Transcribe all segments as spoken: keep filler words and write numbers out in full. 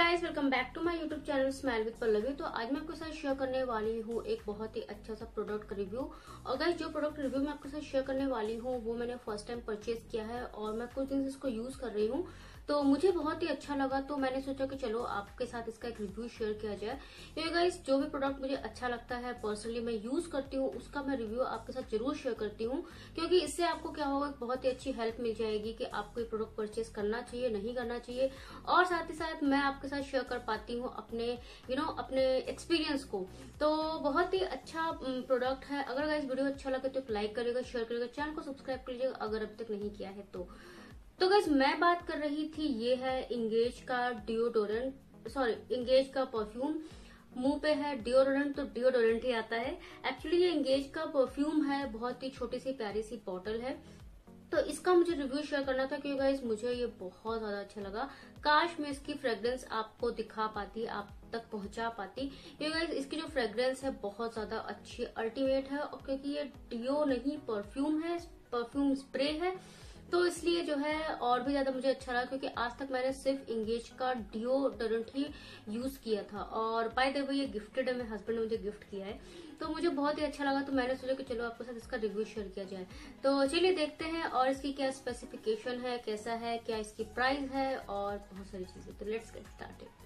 Guys, welcome back to my YouTube channel smile with Pallavi. तो आज मैं आपके साथ शेयर करने वाली हूँ एक बहुत ही अच्छा सा प्रोडक्ट का रिव्यू। और गाइस, जो प्रोडक्ट रिव्यू मैं आपके साथ शेयर करने वाली हूँ वो मैंने फर्स्ट टाइम परचेज किया है और मैं कुछ दिन से इसको यूज कर रही हूँ। तो मुझे बहुत ही अच्छा लगा, तो मैंने सोचा कि चलो आपके साथ इसका एक रिव्यू शेयर किया जाए। क्योंकि गाइस, जो भी प्रोडक्ट मुझे अच्छा लगता है पर्सनली मैं यूज करती हूँ उसका मैं रिव्यू आपके साथ जरूर शेयर करती हूँ। क्योंकि इससे आपको क्या होगा, बहुत ही अच्छी हेल्प मिल जाएगी कि आपको ये प्रोडक्ट परचेज करना चाहिए नहीं करना चाहिए। और साथ ही साथ मैं आपके साथ शेयर कर पाती हूँ अपने यू नो अपने एक्सपीरियंस को। तो बहुत ही अच्छा प्रोडक्ट है। अगर गाइस वीडियो अच्छा लगे तो लाइक करेगा, शेयर करेगा, चैनल को सब्सक्राइब करिएगा अगर अभी तक नहीं किया है तो। तो गाइस, मैं बात कर रही थी, ये है इंगेज का डिओडोरेंट, सॉरी इंगेज का परफ्यूम। मुंह पे है डिओडोरेंट तो डिओडोरेंट ही आता है। एक्चुअली ये इंगेज का परफ्यूम है, बहुत ही छोटी सी प्यारी सी बॉटल है। तो इसका मुझे रिव्यू शेयर करना था क्योंकि गाइस मुझे ये बहुत ज्यादा अच्छा लगा। काश मैं इसकी फ्रेग्रेंस आपको दिखा पाती, आप तक पहुंचा पाती। क्योंकि गाइस इसकी जो फ्रेग्रेंस है बहुत ज्यादा अच्छी अल्टीमेट है। और क्योंकि ये डिओ नहीं परफ्यूम है, परफ्यूम स्प्रे है, तो इसलिए जो है और भी ज्यादा मुझे अच्छा लगा। क्योंकि आज तक मैंने सिर्फ इंगेज का डिओडोरेंट ही यूज किया था और बाय द वे ये गिफ्टेड है, मेरे हस्बैंड ने मुझे गिफ्ट किया है। तो मुझे बहुत ही अच्छा लगा, तो मैंने सोचा कि चलो आपके साथ इसका रिव्यू शेयर किया जाए। तो चलिए देखते हैं और इसकी क्या स्पेसिफिकेशन है, कैसा है, क्या इसकी प्राइस है और बहुत सारी चीजें। तो लेट्स गेट स्टार्टेड।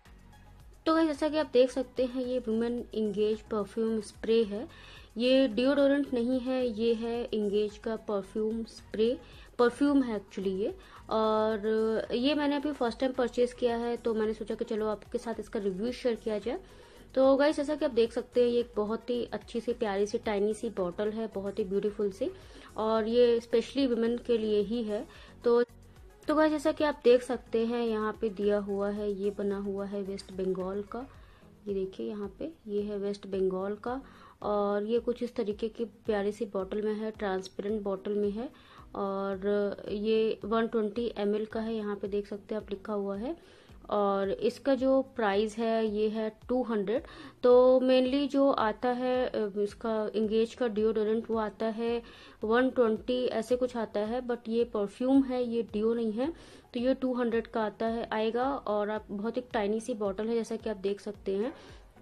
तो गाइस, जैसा कि आप देख सकते हैं ये वुमेन इंगेज परफ्यूम स्प्रे है। ये डिओडोरेंट नहीं है, ये है इंगेज का परफ्यूम स्प्रे, परफ्यूम है एक्चुअली ये। और ये मैंने अभी फर्स्ट टाइम परचेज किया है, तो मैंने सोचा कि चलो आपके साथ इसका रिव्यू शेयर किया जाए। तो गाइस, जैसा कि आप देख सकते हैं ये एक बहुत ही अच्छी सी प्यारी सी टाइनी सी बॉटल है, बहुत ही ब्यूटीफुल सी, और ये स्पेशली वुमेन के लिए ही है। तो तो गाइस, जैसा कि आप देख सकते हैं यहाँ पे दिया हुआ है, ये बना हुआ है वेस्ट बंगाल का। ये देखिए यहाँ पे ये है वेस्ट बंगाल का। और ये कुछ इस तरीके की प्यारी सी बॉटल में है, ट्रांसपेरेंट बॉटल में है। और ये एक सौ बीस एम एल का है, यहाँ पे देख सकते हैं आप लिखा हुआ है। और इसका जो प्राइस है ये है टू हंड्रेड। तो मेनली जो आता है इसका इंगेज का डिओडोरेंट वो आता है वन ट्वेंटी ऐसे कुछ आता है, बट ये परफ्यूम है, ये डिओ नहीं है। तो ये टू हंड्रेड का आता है आएगा। और आप बहुत एक टाइनी सी बॉटल है जैसा कि आप देख सकते हैं।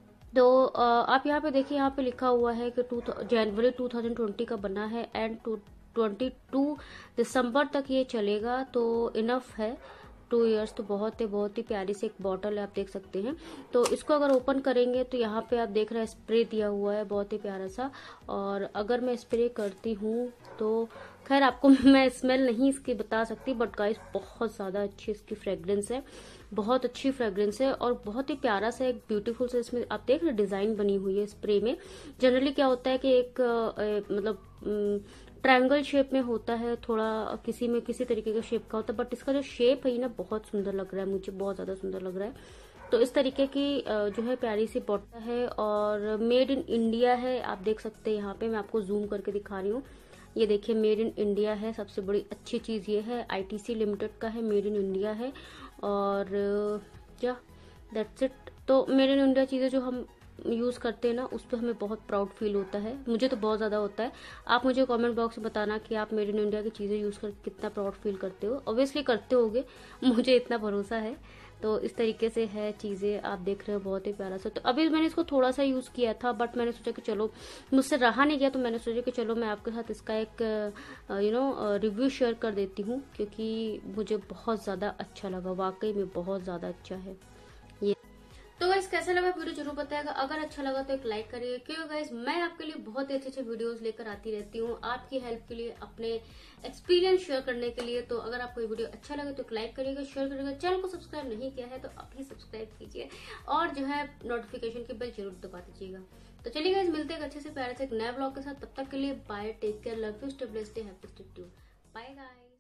तो आप यहाँ पे देखिए, यहाँ पे लिखा हुआ है कि two January two thousand twenty का बना है and two twenty two December तक ये चलेगा। तो इनफ है, टू इयर्स तो बहुत है। बहुत ही प्यारी सी एक बॉटल है, आप देख सकते हैं। तो इसको अगर ओपन करेंगे तो यहाँ पे आप देख रहे हैं स्प्रे दिया हुआ है, बहुत ही प्यारा सा। और अगर मैं स्प्रे करती हूँ तो खैर आपको मैं स्मेल नहीं इसकी बता सकती, बट गाइस बहुत ज्यादा अच्छी इसकी फ्रेग्रेंस है, बहुत अच्छी फ्रेग्रेंस है। और बहुत ही प्यारा सा एक ब्यूटीफुल से इसमें आप देख रहे डिजाइन बनी हुई है स्प्रे में। जनरली क्या होता है कि एक ए, मतलब ट्रायंगल शेप में होता है, थोड़ा किसी में किसी तरीके का शेप का होता है, बट इसका जो शेप है ना बहुत सुंदर लग रहा है, मुझे बहुत ज्यादा सुंदर लग रहा है। तो इस तरीके की जो है प्यारी सी बॉटल है और मेड इन इंडिया है, आप देख सकते हैं। यहाँ पे मैं आपको जूम करके दिखा रही हूँ, ये देखिए मेड इन इंडिया है। सबसे बड़ी अच्छी चीज ये है, आईटीसी लिमिटेड का है, मेड इन इंडिया है। और क्या दैट्स इट। तो मेड इन इंडिया चीजें जो हम यूज करते हैं ना उस पर हमें बहुत प्राउड फील होता है, मुझे तो बहुत ज्यादा होता है। आप मुझे कमेंट बॉक्स में बताना कि आप मेड इन इंडिया की चीजें यूज करके कितना प्राउड फील करते हो। ऑब्वियसली करते होगे, मुझे इतना भरोसा है। तो इस तरीके से है चीजें, आप देख रहे हो बहुत ही प्यारा सा। तो अभी मैंने इसको थोड़ा सा यूज किया था, बट मैंने सोचा कि चलो मुझसे रहा नहीं गया, तो मैंने सोचा कि चलो मैं आपके साथ इसका एक यू नो रिव्यू शेयर कर देती हूँ। क्योंकि मुझे बहुत ज्यादा अच्छा लगा, वाकई में बहुत ज्यादा अच्छा है ये। तो गाइस, कैसा लगा वीडियो जरूर बताएगा। अगर अच्छा लगा तो एक लाइक करिए, क्योंकि गाइस मैं आपके लिए बहुत ही अच्छे अच्छे वीडियोस लेकर आती रहती हूँ आपकी हेल्प के लिए, अपने एक्सपीरियंस शेयर करने के लिए। तो अगर आपको ये वीडियो अच्छा लगे तो एक लाइक करिएगा, शेयर करिएगा, चैनल को सब्सक्राइब नहीं किया है तो अभी सब्सक्राइब कीजिए और जो है नोटिफिकेशन की बेल जरूर दबा दीजिएगा। तो चलिए गाइस, मिलते हैं अच्छे से प्यारे से एक नए ब्लॉग के साथ। तब तक के लिए bye, take care, love you, stay blessed, stay happy, stay tuned, bye guys.